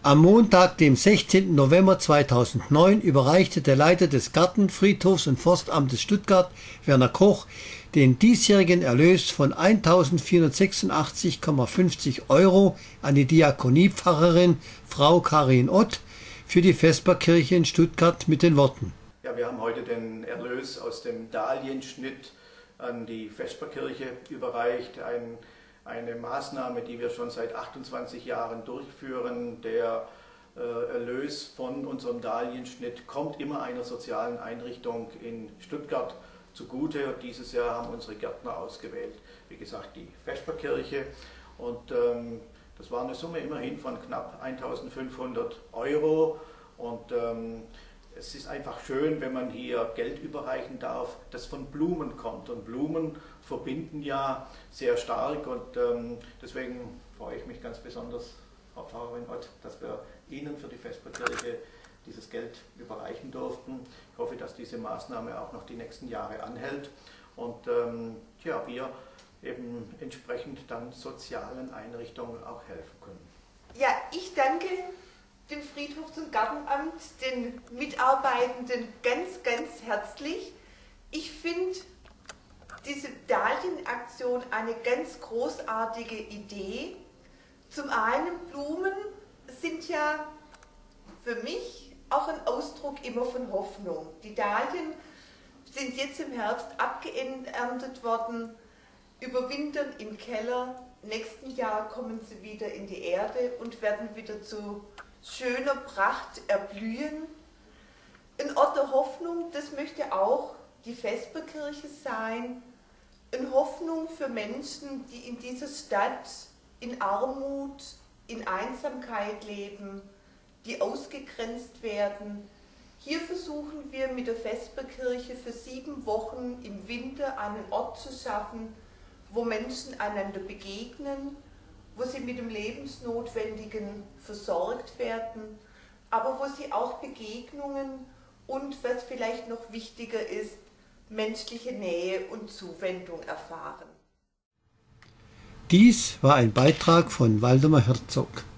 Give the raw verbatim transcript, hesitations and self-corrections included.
Am Montag, dem sechzehnten November zweitausendneun, überreichte der Leiter des Garten-, Friedhofs- und Forstamtes Stuttgart, Werner Koch, den diesjährigen Erlös von eintausendvierhundertsechsundachtzig Komma fünfzig Euro an die Diakoniepfarrerin Frau Karin Ott für die Vesperkirche in Stuttgart mit den Worten: Ja, wir haben heute den Erlös aus dem Dahlienschnitt an die Vesperkirche überreicht. Ein, eine Maßnahme, die wir schon seit achtundzwanzig Jahren durchführen. Der äh, Erlös von unserem Dahlienschnitt kommt immer einer sozialen Einrichtung in Stuttgart zugute. Dieses Jahr haben unsere Gärtner ausgewählt, wie gesagt, die Vesperkirche. Und ähm, das war eine Summe immerhin von knapp eintausendfünfhundert Euro. Und ähm, es ist einfach schön, wenn man hier Geld überreichen darf, das von Blumen kommt. Und Blumen verbinden ja sehr stark. Und ähm, deswegen freue ich mich ganz besonders, Frau Pfarrerin Ott, dass wir Ihnen für die Vesperkirche dieses Geld überreichen durften. Ich hoffe, dass diese Maßnahme auch noch die nächsten Jahre anhält und ähm, ja, wir eben entsprechend dann sozialen Einrichtungen auch helfen können. Ja, ich danke dem Friedhofs- und Gartenamt, den Mitarbeitenden ganz, ganz herzlich. Ich finde diese Dahlien-Aktion eine ganz großartige Idee. Zum einen, Blumen sind ja für mich auch ein Ausdruck immer von Hoffnung. Die Dahlien sind jetzt im Herbst abgeerntet worden, überwintern im Keller. Nächsten Jahr kommen sie wieder in die Erde und werden wieder zu schöner Pracht erblühen. Ein Ort der Hoffnung, das möchte auch die Vesperkirche sein. Eine Hoffnung für Menschen, die in dieser Stadt in Armut, in Einsamkeit leben, die ausgegrenzt werden. Hier versuchen wir mit der Vesperkirche für sieben Wochen im Winter einen Ort zu schaffen, wo Menschen einander begegnen, wo sie mit dem Lebensnotwendigen versorgt werden, aber wo sie auch Begegnungen und, was vielleicht noch wichtiger ist, menschliche Nähe und Zuwendung erfahren. Dies war ein Beitrag von Waldemar Herzog.